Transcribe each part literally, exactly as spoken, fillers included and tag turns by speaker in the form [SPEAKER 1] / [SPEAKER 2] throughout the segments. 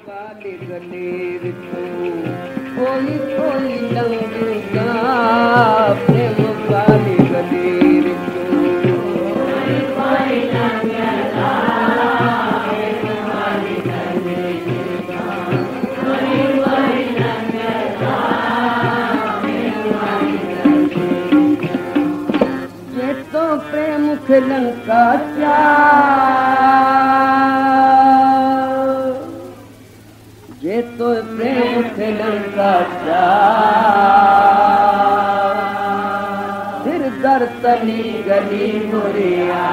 [SPEAKER 1] वाले गले विचों कोई कोई लंघदा प्रेम वाले गले विचों कोई कोई लंघदा प्रेम वाले गले विचों कोई कोई लंघदा प्रेम वाले गले ये तो प्रेम खिलन का ये तो प्रेम खिलन का फिर दर तली गली मुरिया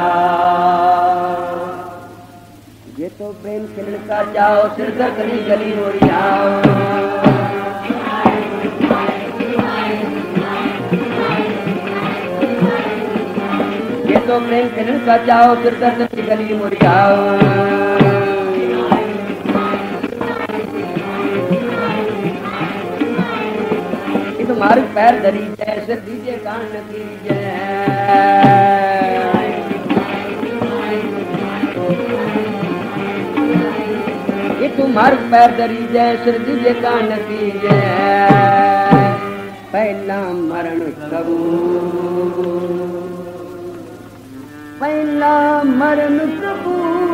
[SPEAKER 1] ये तो प्रेम खिलन का जाओ सिर दर तली गली मुरिया ये तो प्रेम खिलन का जाओ सिर दर तली गली मुरिया तुम्हारे पैर धरी जय सिर दीजिए कान कीजिए ये तुम्हारे पैर धरी जय सिर दीजिए कान कीजिए पहला मरण प्रभु पहला मरण प्रभु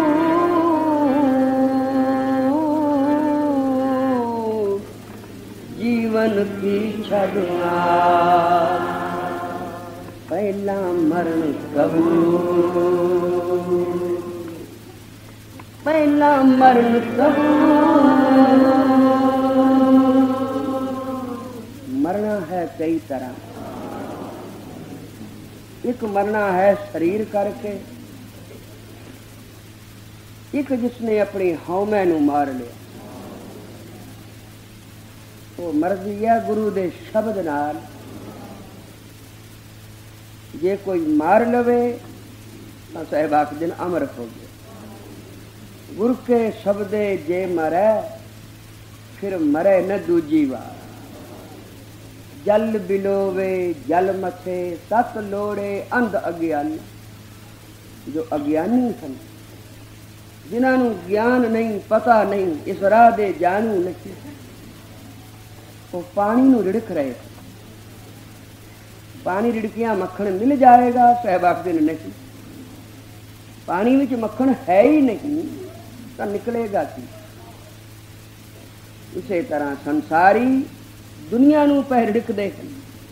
[SPEAKER 1] जीवन की छड़ना पहला मरण प्रभु पहला मरण प्रभु मरना है कई तरह एक मरना है शरीर करके एक जिसने अपनी हौमे नू मार लिया वो मर्जी है गुरु दे शब्द नाल जे कोई मार लवे तो साहिबा के दिन अमर हो गया गुरु के शब्दे जे मरे फिर मरे न दूजी बार जल बिलोवे जल मथे सत लोड़े अंध अज्ञानी जो अज्ञानी सन जिन्होंने ज्ञान नहीं पता नहीं इस राह दे जानू नहीं वो पानी नू रिड़क रहे थे पानी रिड़किया मक्खन मिल जाएगा सहबाक दिन नहीं पानी विच मक्खन है ही नहीं तो निकलेगा कि इसे तरह संसारी दुनिया नू पह रिड़कते हैं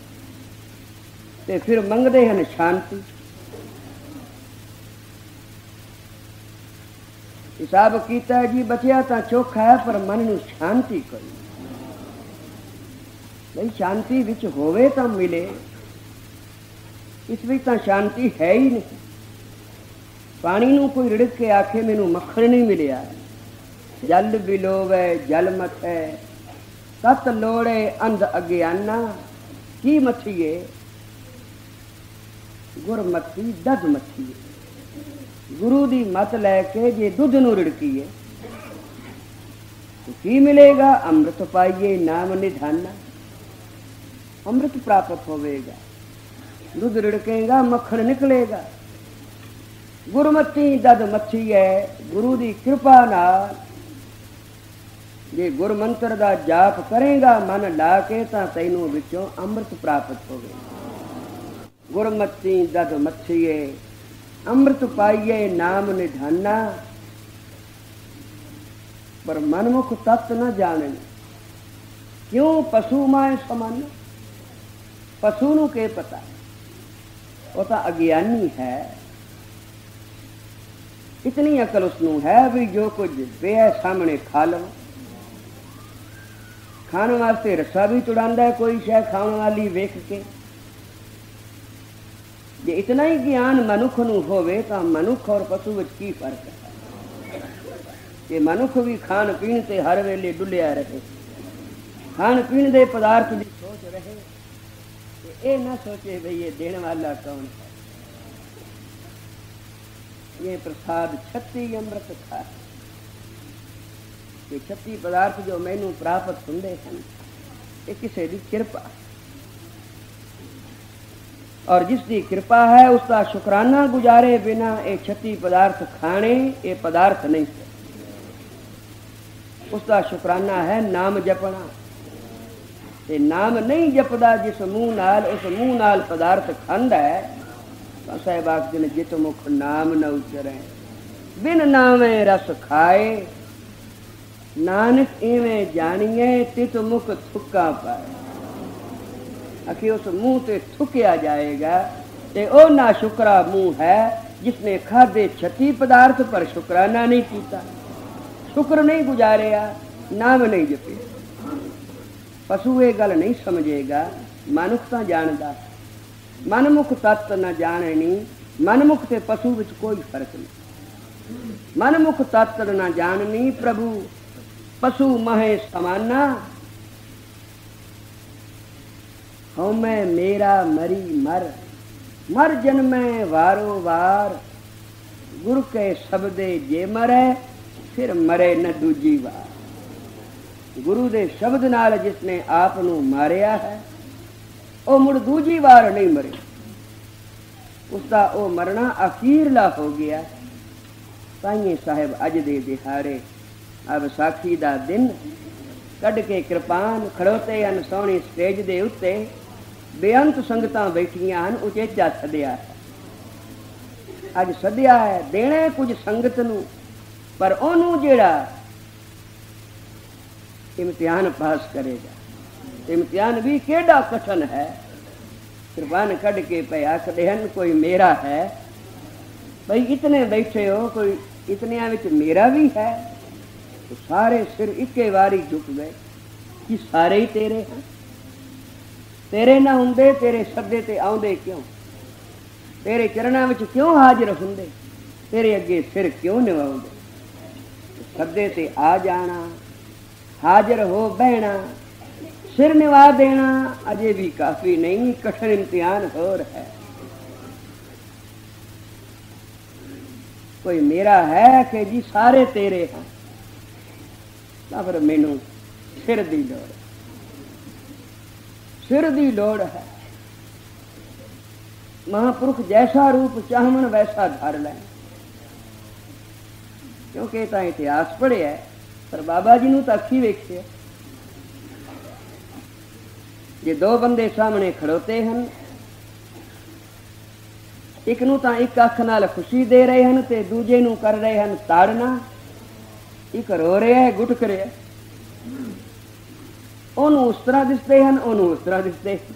[SPEAKER 1] ते फिर मंगते हैं शांति हिसाब किया जी बचिया तो चोखा है पर मन नू शांति कोई भाई शांति विच होवे तो मिले इस विच तो शांति है ही नहीं पानी नू कोई रिड़क के आखे मैनू मक्खन नहीं मिलिया जल बिलोवे जल मथे सत लोड़े अंध अज्ञाना की मथिए गुर मथी दध मथिए गुरु दी मत लैके जे दुध नू रिड़कीए तो की मिलेगा अमृत पाइए नाम निधाना अमृत प्राप्त होवेगा दूध रिड़केगा मक्खन निकलेगा गुरमती दद मच्छी है गुरु दी कृपा नाल जे गुर मंत्र दा जाप करेगा मन ला के तां तैनू विचों अमृत प्राप्त होवेगा गुरमती दद मच्छी है अमृत पाइए नाम निधाना पर मनमुख तत्व न जाने क्यों पशु माए समान पशु नू के पता वो तो अज्ञानी है इतनी अकल उसनू है भी जो कुछ बे सामने खा लो खाने वास्ते रस्सा भी चुड़ांदा है कोई शह खाने वाली वेख के जे इतना ही ज्ञान मनुख नू होवे तो मनुख और पशु विच की फर्क है कि मनुख भी खान पीन से हर वेले डुलिया रहे खान पीन दे पदार्थ की सोच रहे ये ना सोचे भाई ये देने वाला कौन है ये प्रसाद छत्ती अमृत था ये छत्ती पदार्थ जो मैनू प्राप्त होंदे हैं ये किसी की कृपा और जिसकी कृपा है उसका शुक्राना गुजारे बिना ये छत्ती पदार्थ खाने ये पदार्थ नहीं है। उसका शुकराना है नाम जपना। ते नाम नहीं जपदा जिस मूँह नाल, उस मूँह नाल पदार्थ खांदा है, तो साहिब आखदे ने जित मुख नाम न उचरे, बिन नामे रस खाए, नानक इवें जानिए तित मुख थुक्का पाए। आखिर उस मुंह ते थुकिया जाएगा, ते ओ ना शुक्रा मुंह है जिसने खादे छती पदार्थ पर शुक्राना नहीं किया, शुक्र नहीं गुजारिया, नाम नहीं जपे। पशु ये गल नहीं समझेगा, मनुख तो जानदा, मनमुख तत्व न जाने नहीं, मनमुख ते पशु विच कोई फर्क नहीं। मनमुख तत्व न जाननी प्रभु पशु महे समाना, हमें मेरा मरी मर, मर जन्मे वारो वार, गुरु के शब्दे जे मरे फिर मरे न दूजी वार। गुरु दे शब्द नाल जिसने आप नू मारिया है, ओ मुड़ दूजी बार नहीं मरे, उसका ओ मरना अखीरला हो गया। ताइए साहिब अज दे दिहाड़े अब साखी दा दिन कढ़ के कृपान खड़ोते हैं सोहनी स्टेज दे उत्ते, बेअंत संगतां बैठियां हन, उचेचा सदिया है। अज सदिया है देने कुछ संगत नू, पर ओनू जेड़ा इम्तिहान पास करेगा, इम्तिहान भी केड़ा कठिन है। कृपान कढ़ के पे आखदे हन कोई मेरा है, भाई इतने बैठे हो, कोई इतनिया विच मेरा भी है, तो सारे सिर इक्के वारी झुक गए कि सारे ही तेरे हैं। तेरे ना हुंदे तेरे सदे ते आउंदे क्यों, तेरे चरणा विच क्यों हाजिर हुंदे, तेरे अगे सिर क्यों निवाउंदे। सदे ते आ जाना, हाजिर हो बहना, सिर निवा देना अजे भी काफी नहीं, कठिन इम्तिहान हो रहा है। कोई मेरा है कि जी सारे तेरे हैं, पर मैनू सिर दी लोड़, सिर दी लोड़ है। महापुरुष जैसा रूप चाहवन वैसा धर लें, क्योंकि तो इतिहास पढ़िया है, पर बाबा जी नू तो अखी वेखे। जे दो बंदे सामने खड़ोते हैं, एक नू तो एक अख नाल खुशी दे रहे हैं, ते दूजे नू कर रहे हैं ताड़ना। एक रो रहा है, गुट कर रहा है, ओनू उस तरह दिसते हैं, ओनू उस तरह दिसते हैं।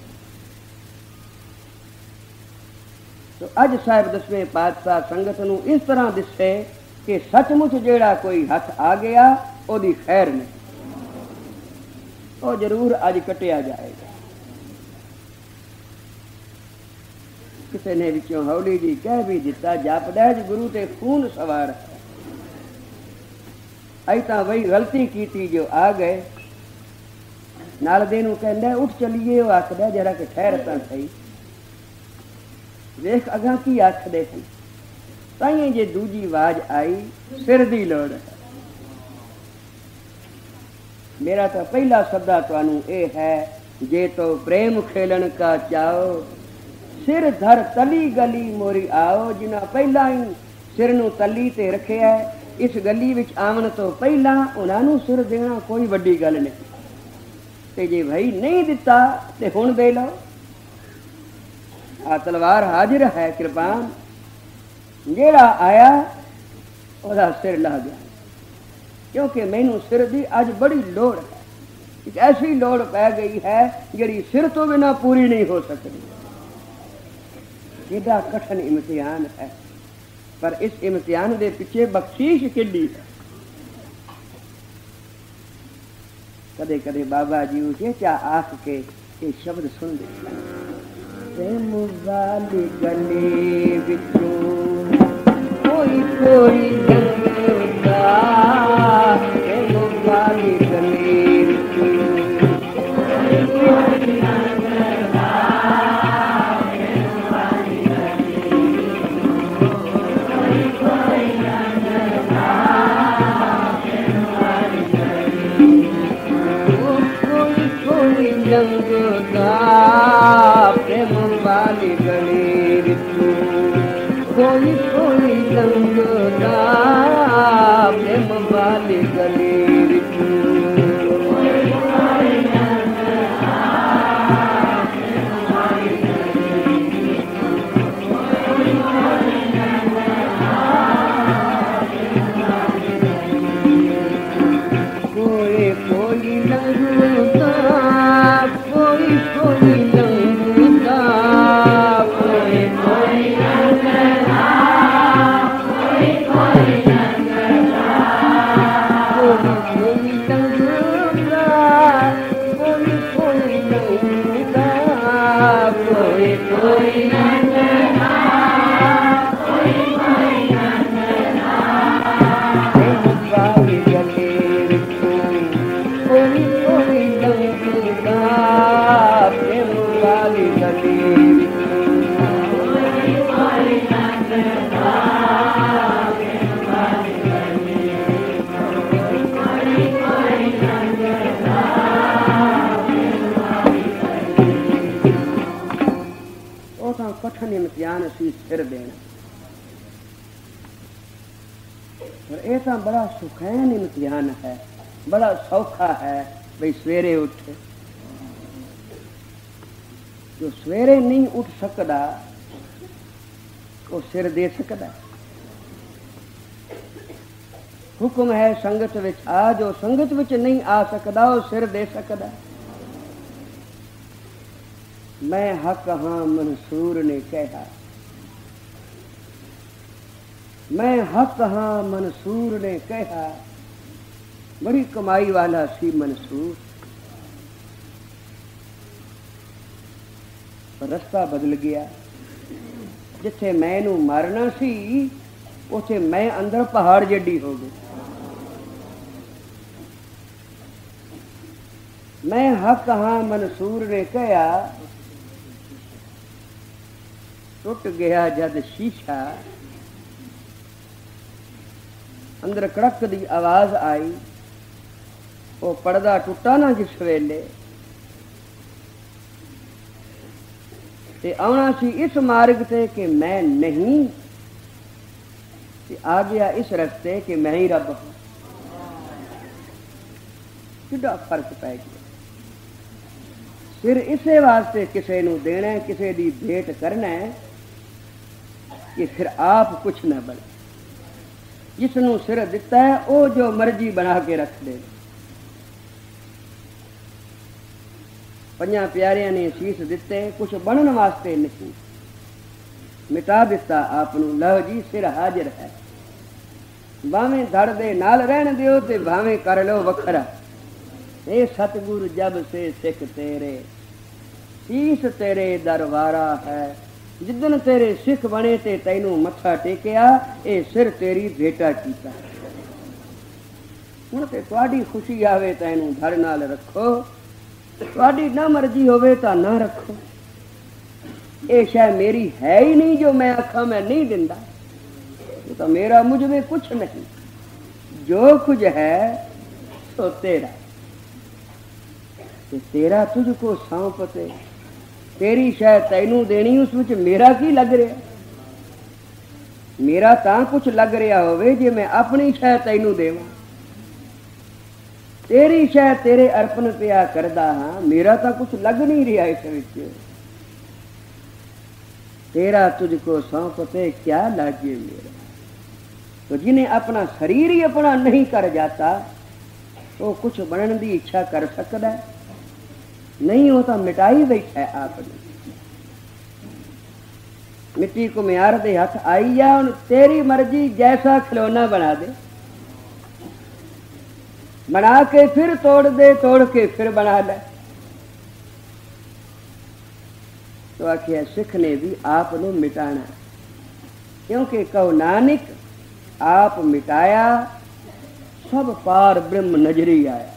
[SPEAKER 1] तो अज साहिब दसवें पातशाह संगत नू इस तरह दिसे कि सचमुच जेड़ा कोई हथ आ गया ओदी खैर नहीं, वो जरूर अज कटिया जाएगा। किसी ने विचों हौली जी कह भी दिता, जापदा जी गुरु ते खून सवार है। अई तो वही गलती की जो आ गए, नाल दे नू कहंदा उठ चलीए, वो आखदा जरा कि ठहर तां सही, वेख अगां की आखदे सन। ताइए जे दूजी आवाज आई, सिर दी लोड़ है। मेरा तो पहला सदा तुहानू ए है, जे तो प्रेम खेलन का चाओ, सिर धर तली गली मोरी आओ। जिन्हें पहला ही सिर नू तली ते रखे है, इस गली विच आवन तो पहला उन्होंने सिर देना कोई वड्डी गल नहीं। ते जे भाई नहीं दिता ते हुण दे लो, आ तलवार हाजिर है, कृपान जेड़ा आया ओदा सिर ला गया, क्योंकि मैनू सिर दी अज बड़ी लोड़ है। एक ऐसी लोड़ पै गई है जिहड़ी सिर तो बिना पूरी नहीं हो सकती। एडा कठिन इम्तिहान है, पर इस इम्तिहान दे पिछे बख्शीश किड्डी है। कदे कदे बाबा जी उचेचा आख के ये शब्द सुन दे, प्रेम वाली गली विचों कोई कोई जंगदा, प्रेम वाली गली विचों कोई कोई जंगदा, प्रेम वाली गली कोई कोई जंगदा, प्रेम वाली गली कोई कोई जंगदा, प्रेम वाली गली विचों कोई कोई जंगदा। कठिन इम्तिहान सी सिर देना, और ऐसा बड़ा सुखैन इम्तिहान है, बड़ा सौखा है। भाई सवेरे उठे, जो सवेरे नहीं उठ सकता वो सिर दे सकता। हुक्म है संगत विच आ, जो संगत विच नहीं आ सकता वो सिर दे सकता। मैं हक हाँ मंसूर ने कहा, मैं हक हाँ मंसूर ने कहा। बड़ी कमाई वाला सी मंसूर, पर रास्ता बदल गया। जिथे मैनू मारना सी उथे मैं अंदर पहाड़ जड्डी हो गई। मैं हक हाँ मंसूर ने कहा, टुट गया जद शीशा। अंदर कड़क दी आवाज आई, वो पर्दा टुटा ना जिस वेले, ते आना सी इस मार्ग से कि मैं नहीं, ते आ गया इस रस्ते कि मैं ही रब हूं। कितना फर्क पै गया। सिर इसे वास्ते किसे नू देना है, किसे दी भेंट करना है कि फिर आप कुछ न बने। जिसनू सिर दिता है वो जो मर्जी बना के रख दे। पंजा प्यारिया ने शीश दिते, कुछ बनने वास्ते नहीं, मिटा दिता आपनू। लो जी सिर हाजिर है, भावें धड़ दे नाल रहन दियो ते भावें कर लो वखरा। ए सतगुरु जब से सिख तेरे, शीश तेरे दरबारा है। जिदन तेरे सिख बने ते तैनू मत्था टेकिया, ए सिर तेरी भेटा कीता। हुण ते तुहाडी खुशी आवे तैनू धड़ नाल रखो, तुहाडी ना मर्जी होवे तां ना रखो। ए शै मेरी है ही नहीं जो मैं आखा मैं नहीं दिंदा। ये तो मेरा मुझ में कुछ नहीं, जो कुछ है तो तेरा। ते तेरा तुझको सौंपते, तेरी शायद तैनू देनी, उस विच मेरा की लग रहा। मेरा तां कुछ लग रहा होवे जे मैं अपनी शायद तैनू देवां। तेरी शायद तेरे अर्पण पिया करदा हाँ, मेरा तां कुछ लग नहीं रहा इस विच। तेरा तुझको सौंपते क्या लागे मेरा। तो जिन्हें अपना शरीर ही अपना नहीं कर जाता तो कुछ बनने की इच्छा कर सकता है नहीं, होता मिटाई बैठा है आपने। मिट्टी को म्यार दे हाथ आई जा, तेरी मर्जी जैसा खिलौना बना दे, बना के फिर तोड़ दे, तोड़ के फिर बना ले। तो आखिया सिख ने भी आपने मिटाना, क्योंकि कहो नानक आप मिटाया सब पार ब्रह्म नजरी आया।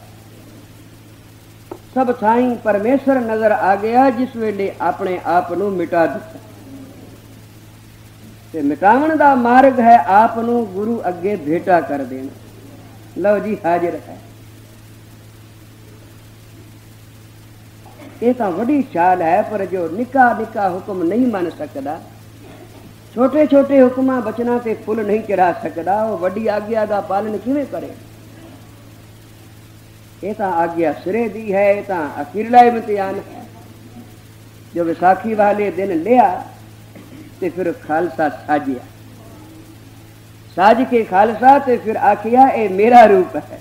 [SPEAKER 1] सब थाई परमेश्वर नजर आ गया जिस वेले अपने आप नू मिटा दिता। ते मिटावन दा मार्ग है आप नू गुरु अगे भेटा कर देना। लो जी हाजिर है। ये तो वड्डी चाल है, पर जो निका निका हुक्म नहीं मन सकता, छोटे छोटे हुक्मा बचना ते फुल नहीं चढ़ा सकता, वो वड्डी आज्ञा का पालन किवें करे। ये तो आज्ञा सिरे दी है, ये तो अखीरला इम्तिहान है। जो विसाखी वाले दिन लिया तो फिर खालसा साजिया, साज के खालसा तो फिर आखिया ये मेरा रूप है।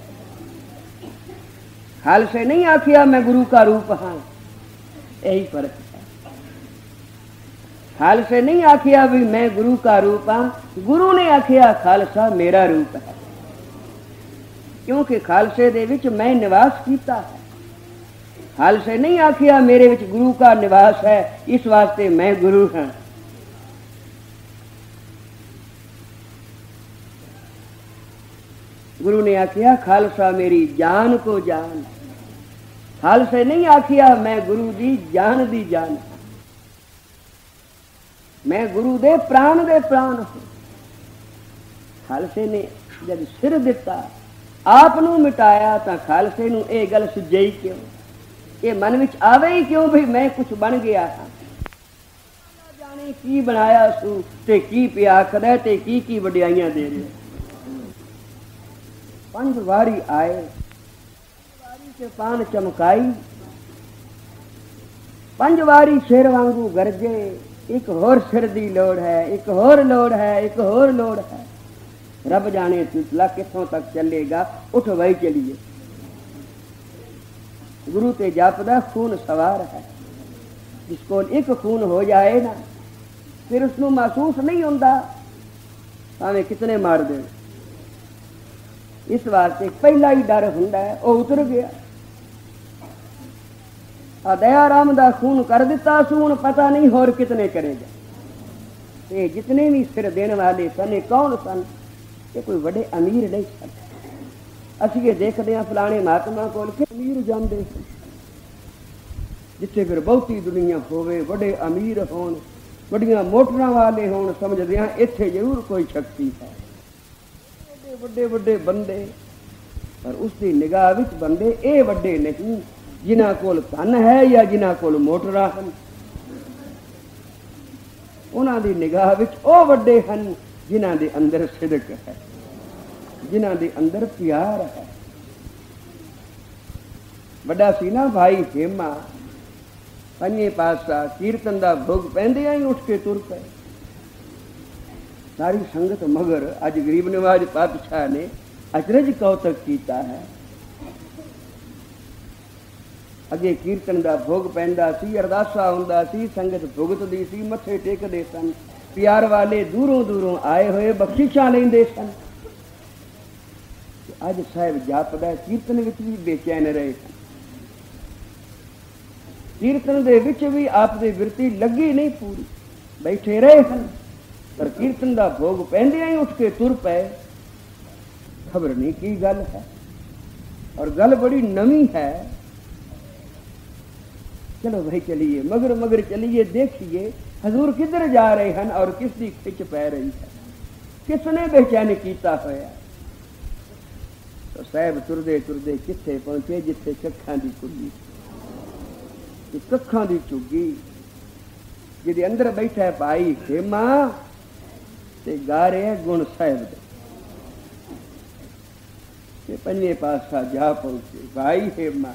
[SPEAKER 1] खालसे नहीं आखिया मैं गुरु का रूप हाँ, यही फर्क है। खालसे नहीं आखिया भी मैं गुरु का रूप हाँ, गुरु ने आखिया खालसा मेरा रूप है। क्योंकि खालसे दे विच मैं निवास कीता है। खालसे नहीं आखिया मेरे विच गुरु का निवास है, इस वास्ते मैं गुरु हाँ। गुरु ने आखिया खालसा मेरी जान को जान। खालसे नहीं आखिया मैं गुरु दी जान दी जान, मैं गुरु दे प्राण दे प्राण हूं। खालसे ने जब सिर दिता आप नू मिटाया तो खालसे नू ये गल सुझई क्यों, ये मन विच आवे ही क्यों भी मैं कुछ बन गया हाँ। जाने की बनाया सू ते की पिया आखदा ते की की वडियाइयां दे रहे। पंज वारी आए, वारी से पान चमकाई, पंज वारी शेर वांगू गरजे, एक होर सिर दी लोड़ है, एक होर लोड़ है, एक होर लोड़ है। रब जाने सिलसिला कितों तक चलेगा, उठ वही चलिए। गुरु ते जापदा खून सवार है, जिसको एक खून हो जाए ना फिर उसको महसूस नहीं होता भावें कितने मार दे। इस वास्ते पहला ही डर हुंदा है, वो उतर गया। आ दयाराम दा खून कर दिता सू, हुण पता नहीं होर कितने करेगा। ये जितने भी सिर देने वाले सन ये कौन सन, ये कोई बड़े अमीर नहीं सन। असीं ये देखते हैं फलाने महात्मा कोल के अमीर जाते हैं, जिथे फिर बहुती दुनिया होवे, बड़े अमीर होण, बड़ियां मोटरां वाले होण, समझदे हैं इत्थे जरूर कोई शक्ति है। बड़े बड़े बंदे पर उसकी निगाह विच बंदे ये बड़े नहीं जिन्हां कोल धन है या जिन्हां कोल मोटरां हन। उन्हां दी निगाह विच ओ बड़े हन जिन्हां दे अंदर सिदक है, जिन्हां दे अंदर प्यार है। बड़ा सी ना भाई हेमा, पंजे पासा कीर्तन दा भोग पैंदियां ही उठ के तुर पे। सारी संगत मगर अज गरीब नवाज पातशाह ने अचरज कौतक किया है। अगे कीर्तन का भोग पैंदा सी, अरदासा हुंदा सी, संगत भुगतदी सी, मथे टेकदे सन, प्यार वाले दूरों दूरों आए हुए बख्शिशां लैंदे सन। अज साहिब जापदा कीर्तन विच भी बेचैन रहे सन, कीर्तन दे विच भी आप दी बिरती लगी नहीं पूरी, बैठे रहे हन। पर कीर्तन का भोग पैंदियां ही उठ के तुर पे। खबर नहीं की गल है, और गल बड़ी नवी है। चलो भाई चलिए, मगर मगर चलिए, देखिए हजूर किधर जा रहे हैं और किसकी खिच पै रही है, किसने बेचैन किया होया। तो साहब तुरदे तुरदे किथे पहुंचे जिथे कखां दी कुली, कखां दी चुगी, जिहदे अंदर बैठा है भाई हेमा ते गा रहे हैं गुण साहिब दे। पंजे पासा जा पहुंचे भाई हेमा,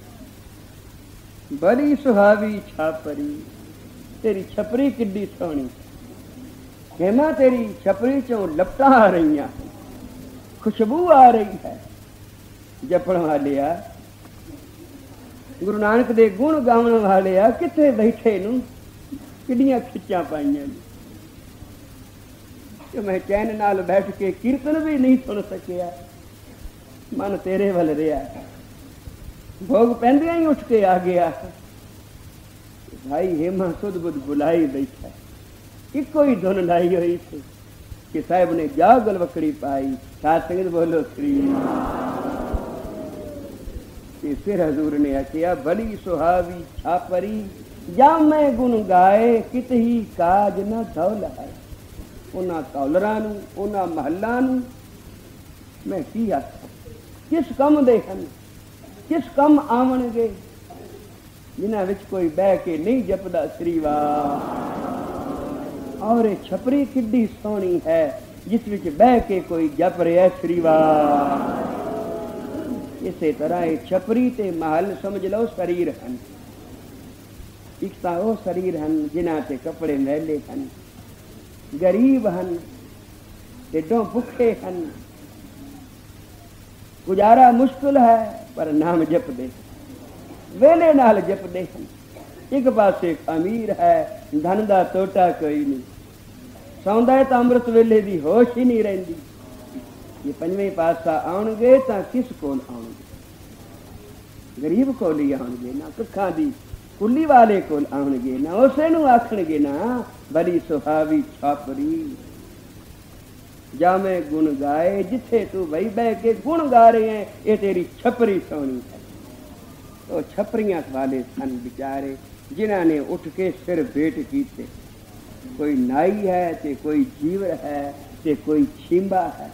[SPEAKER 1] बड़ी सुहावी छापरी, तेरी छपरी किड्डी सोहनी। हेमा तेरी छपरी चों लपटां आ रही, खुशबू आ रही है। जपण वाले आ, गुरु नानक दे गुण गावण वाले आ, किथे बैठे नूं किड्डियां खिच्चां पाईयां। मैं चैन नाल बैठ के कीर्तन भी नहीं सुन सकिया, मन तेरे वल रहा। भोग पैंदियां ही उठ के आ गया। भाई हेमा सुध बुध बुलाई बैठा, इको ही धुन लाई हुई थी कि साहब ने जा गलवकड़ी पाई। साथ संगत बोलो श्री। फिर हजूर ने आखिया बड़ी सुहावी छापरी, जा मैं गुण गाए कित ही काज न धौल है। उन्हां कौलरां नूं, उन्हां महलां नूं मैं की आखां, किस कम दे हन, किस कम आवणगे जिन्हां विच कोई बह के नहीं जपदा श्री वाह। और छपरी किड्डी सोहनी है जिस विच बह के कोई जप रहा श्री वाह। ਇਸੇ ਤਰ੍ਹਾਂ ਇਹ ਛਪਰੀ ਤੇ ਮਹਲ ਸਮਝ ਲਓ ਸਰੀਰ ਹਨ। ਇੱਕ ਤਾਂ ਉਹ ਸਰੀਰ ਹਨ ਜਿਨ੍ਹਾਂ ਤੇ ਕੱਪੜੇ ਮੈਲੇ ਹਨ, ਗਰੀਬ ਹਨ, ਢਿੱਡੋਂ ਭੁੱਖੇ ਹਨ, ਗੁਜ਼ਾਰਾ ਮੁਸ਼ਕਿਲ ਹੈ, ਪਰ ਨਾਮ ਜਪਦੇ ਵੇਲੇ ਨਾਲ ਜਪਦੇ ਹਨ। ਇੱਕ ਪਾਸੇ ਅਮੀਰ ਹੈ, ਧਨ ਦਾ ਟੋਟਾ ਕੋਈ ਨਹੀਂ, ਸੌਂਦਾ ਤਾਂ ਅੰਮ੍ਰਿਤ ਵੇਲੇ ਦੀ ਹੋਸ਼ ਹੀ ਨਹੀਂ ਰਹਿੰਦੀ। ਇਹ ਪੰਜਵੇਂ ਪਾਤਸ਼ਾਹ ਆਉਣਗੇ ਤਾਂ ਕਿਸ ਕੋਲ ਆਉਣਗੇ? ਗਰੀਬ ਕੋਲ ਹੀ ਆਉਣਗੇ ਨਾ, ਕੱਖਾਂ ਦੀ ਕੁੱਲੀ ਵਾਲੇ ਕੋਲ ਆਉਣਗੇ ਨਾ, ਉਸੇ ਨੂੰ ਆਖਣਗੇ ਨਾ ਬੜੀ ਸੁਹਾਵੀ ਛਾਪਰੀ ਜਾਵੇਂ ਗੁਣ ਗਾਏ, ਜਿੱਥੇ ਤੂੰ ਬਈ ਬਹਿ ਕੇ ਗੁਣ ਗਾ ਰਹੇ ਹੈ ਇਹ ਤੇਰੀ ਛਪਰੀ ਸੋਹਣੀ ਹੈ। ਉਹ ਛਪਰੀਆਂ ਵਾਲੇ ਸਨ ਵਿਚਾਰੇ ਜਿਨ੍ਹਾਂ ਨੇ ਉੱਠ ਕੇ ਸਿਰ ਭੇਟ ਕੀਤੇ। ਕੋਈ ਨਾਈ ਹੈ ਤੇ ਕੋਈ ਜੀਵਰ ਹੈ ਤੇ ਕੋਈ ਛਿੰਬਾ ਹੈ।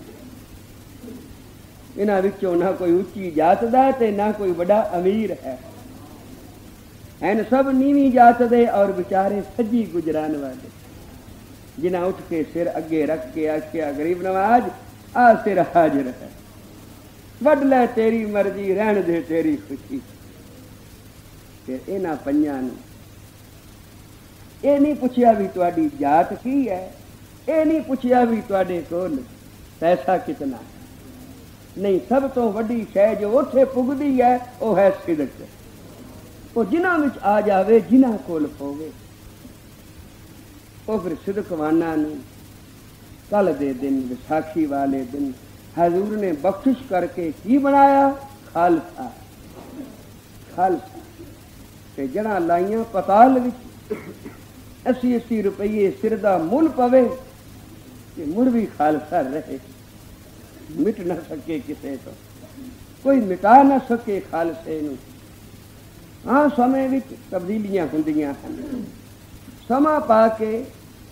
[SPEAKER 1] ਇਹਨਾਂ ਵਿੱਚੋਂ ਨਾ ਕੋਈ ਉੱਚੀ ਜਾਤ ਦਾ ਤੇ ਨਾ ਕੋਈ ਵੱਡਾ ਅਮੀਰ ਹੈ, ਹਨ ਸਭ ਨੀਵੀਂ ਜਾਤ ਦੇ ਔਰ ਵਿਚਾਰੇ ਸੱਜੀ ਗੁਜਰਾਨ ਵਾਲੇ, ਜਿਨ੍ਹਾਂ ਉੱਠ ਕੇ ਸਿਰ ਅੱਗੇ ਰੱਖ ਕੇ ਆਖਿਆ ਗਰੀਬ ਨਵਾਜ ਆ ਸਿਰ ਹਾਜ਼ਰ ਹੈ, ਵੱਢ ਲੈ ਤੇਰੀ ਮਰਜ਼ੀ, ਰਹਿਣ ਦੇ ਤੇਰੀ ਖੁਸ਼ੀ। ਫਿਰ ਇਹਨਾਂ ਪੰਜਾਂ ਨੂੰ ਇਹ ਨਹੀਂ ਪੁੱਛਿਆ ਵੀ ਤੁਹਾਡੀ ਜਾਤ ਕੀ ਹੈ, ਇਹ ਨਹੀਂ ਪੁੱਛਿਆ ਵੀ ਤੁਹਾਡੇ ਕੋਲ ਪੈਸਾ ਕਿਤਨਾ, ਨਹੀਂ, ਸਭ ਤੋਂ ਵੱਡੀ ਸ਼ੈ ਜੋ ਉੱਥੇ ਪੁੱਗਦੀ ਹੈ ਉਹ ਹੈ ਸਿਦਕ। ਉਹ ਜਿਨ੍ਹਾਂ ਵਿੱਚ ਆ ਜਾਵੇ, ਜਿਨ੍ਹਾਂ ਕੋਲ ਹੋਵੇ, ਉਹ ਫਿਰ ਸਿਦਕਵਾਨਾਂ ਨੂੰ ਕੱਲ ਦੇ ਦਿਨ ਵਿਸਾਖੀ ਵਾਲੇ ਦਿਨ ਹਜ਼ੂਰ ਨੇ ਬਖਸ਼ਿਸ਼ ਕਰਕੇ ਕੀ ਬਣਾਇਆ? ਖਾਲਸਾ। ਖਾਲਸਾ ਤੇ ਜੜ੍ਹਾਂ ਲਾਈਆਂ ਪਤਾਲ ਵਿੱਚ, ਅੱਸੀ ਅੱਸੀ ਰੁਪਈਏ ਸਿਰ ਦਾ ਮੁੱਲ ਪਵੇ ਤੇ ਮੁੜ ਵੀ ਖਾਲਸਾ ਰਹੇ, ਮਿਟ ਨਾ ਸਕੇ ਕਿਸੇ ਤੋਂ, ਕੋਈ ਮਿਟਾ ਨਾ ਸਕੇ ਖਾਲਸੇ ਨੂੰ। ਹਾਂ, ਸਮੇਂ ਵਿੱਚ ਤਬਦੀਲੀਆਂ ਹੁੰਦੀਆਂ ਹਨ। ਸਮਾਂ ਪਾ ਕੇ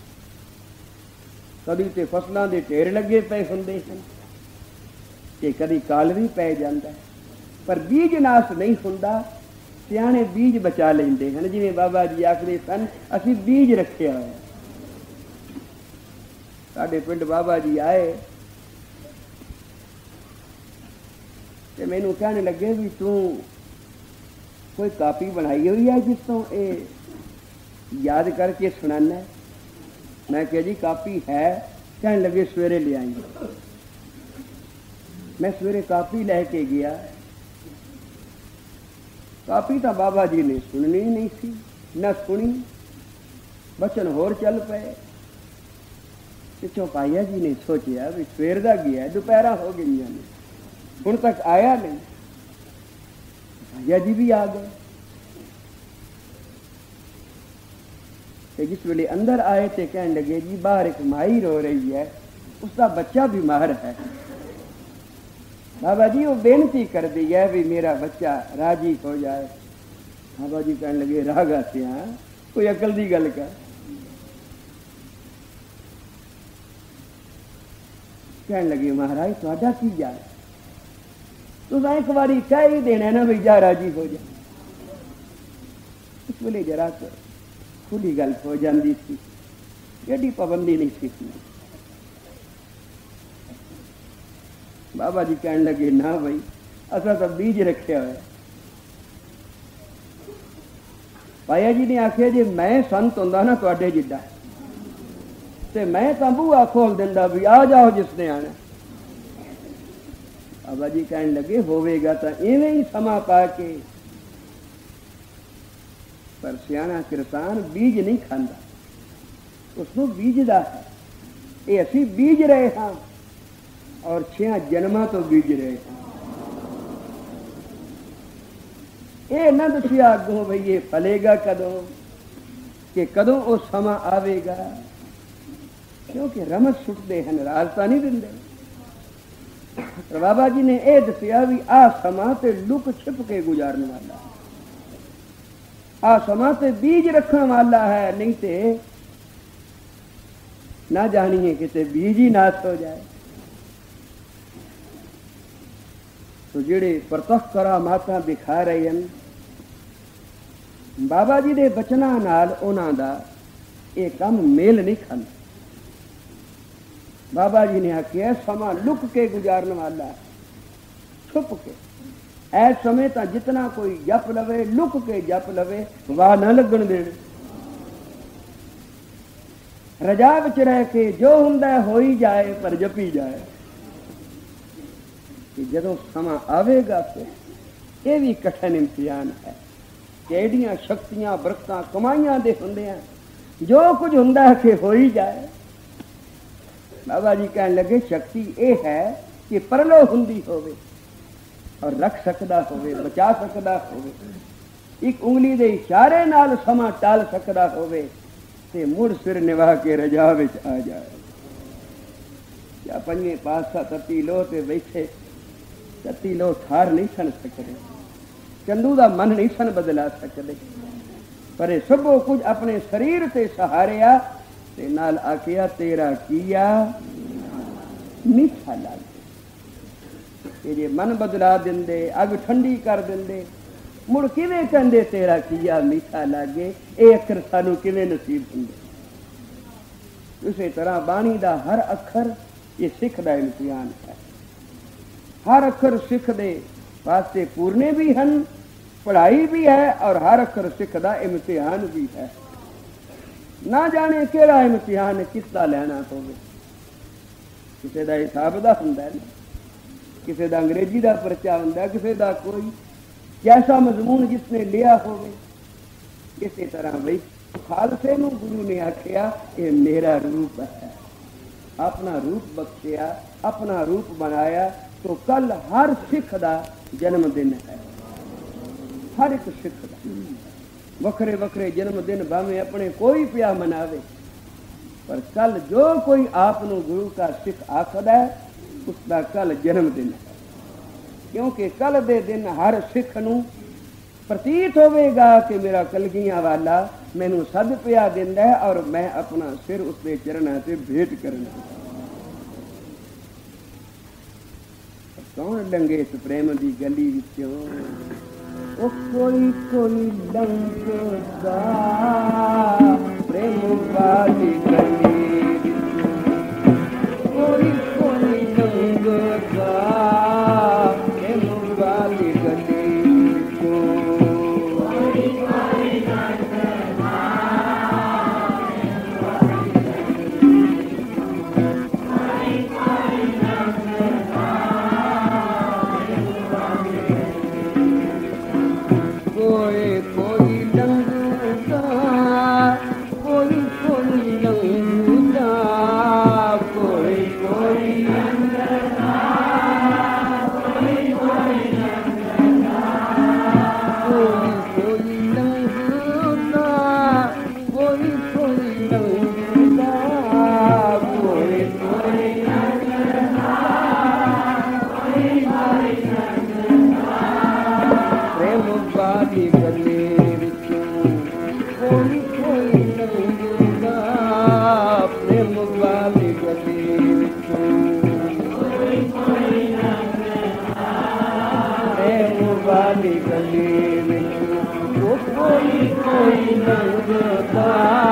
[SPEAKER 1] ਕਦੀ ਤੇ ਫਸਲਾਂ ਦੇ ਢੇਰ ਲੱਗੇ ਪਏ ਹੁੰਦੇ ਹਨ ਤੇ ਕਦੀ ਕਾਲ ਵੀ ਪੈ ਜਾਂਦਾ, ਪਰ ਬੀਜ ਨਾਸ ਨਹੀਂ ਹੁੰਦਾ। ਸਿਆਣੇ ਬੀਜ ਬਚਾ ਲੈਂਦੇ ਹਨ, ਜਿਵੇਂ ਬਾਬਾ ਜੀ ਆਖਦੇ ਸਨ ਅਸੀਂ ਬੀਜ ਰੱਖਿਆ ਹੋਇਆ। ਸਾਡੇ ਪਿੰਡ ਬਾਬਾ ਜੀ ਆਏ ਤੇ ਮੈਨੂੰ ਕਹਿਣ ਲੱਗੇ ਵੀ ਤੂੰ ਕੋਈ ਕਾਪੀ ਬਣਾਈ ਹੋਈ ਹੈ ਜਿਸ ਤੋਂ ਇਹ ਯਾਦ ਕਰਕੇ ਸੁਣਾਨਾ? ਮੈਂ ਕਿਹਾ ਜੀ ਕਾਪੀ ਹੈ। ਕਹਿਣ ਲੱਗੇ ਸਵੇਰੇ ਲੈ ਆਈ। ਮੈਂ ਸਵੇਰੇ ਕਾਪੀ ਲੈ ਕੇ ਗਿਆ। ਕਾਪੀ ਤਾਂ ਬਾਬਾ ਜੀ ਨੇ ਸੁਣਨੀ ਨਹੀਂ ਸੀ, ਨਾ ਸੁਣੀ, ਬਚਨ ਹੋਰ ਚੱਲ ਪਏ। ਪਿੱਛੋਂ ਪਾਈਆ ਜੀ ਨੇ ਸੋਚਿਆ ਵੀ ਸਵੇਰ ਦਾ ਗਿਆ, ਦੁਪਹਿਰਾਂ ਹੋ ਗਈਆਂ ਨੇ, ਹੁਣ ਤੱਕ ਆਇਆ ਨਹੀਂ। ਪਾਈਆ ਜੀ ਵੀ ਆ ਗਏ ਤੇ ਜਿਸ ਵੇਲੇ ਅੰਦਰ ਆਏ ਤੇ ਕਹਿਣ ਲੱਗੇ ਜੀ ਬਾਹਰ ਇੱਕ ਮਾਈ ਰੋ ਰਹੀ ਹੈ, ਉਸਦਾ ਬੱਚਾ ਬਿਮਾਰ ਹੈ। ਬਾਬਾ ਜੀ ਉਹ ਬੇਨਤੀ ਕਰਦੀ ਹੈ ਵੀ ਮੇਰਾ ਬੱਚਾ ਰਾਜੀ ਹੋ ਜਾਏ। ਬਾਬਾ ਜੀ ਕਹਿਣ ਲੱਗੇ ਰਾਗਾ ਸਿਆ ਕੋਈ ਅਕਲ ਦੀ ਗੱਲ ਕਰ। ਕਹਿਣ ਲੱਗੇ ਮਹਾਰਾਜ ਤੁਹਾਡਾ ਕੀ ਜਾਏ, ਤੁਸੀਂ ਇੱਕ ਵਾਰੀ ਕਹਿ ਹੀ ਦੇਣਾ ਨਾ ਵੀ ਜਾ ਰਾਜੀ ਹੋ ਜਾ। ਇਸ ਵੇਲੇ ਜਰਾ ਖੁੱਲੀ ਗੱਲ ਹੋ ਜਾਂਦੀ ਸੀ, ਐਡੀ ਪਾਬੰਦੀ ਨਹੀਂ ਸੀ। ਬਾਬਾ ਜੀ ਕਹਿਣ ਲੱਗੇ ਨਾ ਬਈ ਅਸਾਂ ਤਾਂ ਬੀਜ ਰੱਖਿਆ ਹੋਇਆ। ਪਾਇਆ ਜੀ ਨੇ ਆਖਿਆ ਜੇ ਮੈਂ ਸੰਤ ਹੁੰਦਾ ਨਾ ਤੁਹਾਡੇ ਜਿੱਡਾ ਤੇ ਮੈਂ ਤਾਂ ਬੂਹਾ ਖੋਲ ਦਿੰਦਾ ਵੀ ਆ ਜਾਓ ਜਿਸਨੇ ਆਣਾ। ਬਾਬਾ ਜੀ ਕਹਿਣ ਲੱਗੇ ਹੋਵੇਗਾ ਤਾਂ ਇਵੇਂ ਹੀ ਸਮਾਂ ਪਾ ਕੇ, ਪਰ ਸਿਆਣਾ ਕਿਰਸਾਨ ਬੀਜ ਨਹੀਂ ਖਾਂਦਾ, ਉਸਨੂੰ ਬੀਜਦਾ ਹੈ। ਇਹ ਅਸੀਂ ਬੀਜ ਰਹੇ ਹਾਂ ਔਰ ਛਿਆਂ ਜਨਮਾਂ ਤੋਂ ਬੀਜ ਰਹੇ ਹਾਂ। ਇਹ ਨਾ ਦੱਸਿਆ ਅੱਗੋਂ ਬਈ ਇਹ ਫਲੇਗਾ ਕਦੋਂ ਕਿ ਕਦੋਂ ਉਹ ਸਮਾਂ ਆਵੇਗਾ, ਕਿਉਂਕਿ ਰਮਜ਼ ਸੁੱਟਦੇ ਹਨ, ਰਾਜ ਤਾਂ ਨਹੀਂ ਦਿੰਦੇ। ਪਰ ਬਾਬਾ ਜੀ ਨੇ ਇਹ ਦੱਸਿਆ ਵੀ ਆਹ ਸਮਾਂ ਤੇ ਲੁਕ ਛਿਪ ਕੇ ਗੁਜ਼ਾਰਨ ਵਾਲਾ, ਆਹ ਸਮਾਂ ਤੇ ਬੀਜ ਰੱਖਣ ਵਾਲਾ ਹੈ, ਨਹੀਂ ਤੇ ਨਾ ਜਾਣੀਏ ਕਿਤੇ ਬੀਜ ਹੀ ਨਾਸ ਹੋ ਜਾਏ। ਤੋ ਜਿਹੜੇ ਪ੍ਰਤੱਖ ਕਰਾਮਾਤਾਂ ਦਿਖਾ ਰਹੇ ਹਨ ਬਾਬਾ ਜੀ ਦੇ ਬਚਨਾਂ ਨਾਲ, ਉਹਨਾਂ ਦਾ ਇਹ ਕੰਮ ਮੇਲ ਨਹੀਂ ਖਾਂਦਾ। ਬਾਬਾ ਜੀ ਨੇ ਆਖਿਆ ਸਮਾਂ ਲੁਕ ਕੇ ਗੁਜ਼ਾਰਨ ਵਾਲਾ, छुप के। ऐस समय तो जितना कोई जप लवे लुक के जप लवे वाह न लगन देवे। रजा विच रह के जो हुंदा हो ही जाए पर जपी जाए। कि जदों समा आवेगा फिर यह भी कठिन इम्तिहान है कि एडियां शक्तियां बरकतां कमाइयां दे हुंदियां जो कुछ हुंदा है कि हो ही जाए। बाबा जी कहने लगे शक्ति यह है कि परलो हुंदी होवे और रख सकदा होवे बचा सकदा होवे। एक उंगली दे इशारे नाल समा टाल सकदा होवे ते मुड़ सिर निभा के रजा विच आ जाए। या पंजे पासा तती लो ते बैठे तती लो थार नहीं सन सकते चंदू दा मन नहीं सन बदला सकते पर सबो कुछ अपने शरीर ते सहारिया ते नाल आखिया तेरा किया मीठा लागे। जे मन बदला दिंदे अग ठंडी कर दिंदे मुड़ किवें कहंदे तेरा किया मीठा लागे। ये अखर सानू किवें नसीब हुंदे। इसे तरह बाणी दा हर अखर ये सिख दा इम्तिहान है। हर अखर सिख दे वास्ते पूरने भी हैं पढ़ाई भी है और हर अखर सिख दा इम्तिहान भी है। ना जाने केड़ा इम्तिहान किसदा लेना होवे। किसी दा हिसाब दा हुंदा है किसी दा अंग्रेजी दा परचा हुंदा किसी दा कोई जैसा मजमून जिसने लिया होवे। इसी तरह भाई खालसे नूं गुरु ने आखिया ये मेरा रूप है अपना रूप बख्शिया अपना रूप बनाया। तो कल हर सिख दा जन्मदिन है। हर एक सिख दा वखरे वखरे जन्मदिन भावें अपने कोई पिया मनावे पर कल जो कोई आप नूं गुरु का सिख आखदा है उसका कल जन्मदिन है। क्योंकि कल दे दिन हर सिख नूं प्रतीत होवेगा कि मेरा कलगियां वाला मैनू सद पिया दिंदा है और मैं अपना सिर उसके चरणों से भेंट करना। कौन लंघे इस प्रेम की गली विचों ओ कोई कोई लंघदा प्रेम वाली गली कोई कोई लंघदा प्रेम वाली गली कोई कोई लंघदा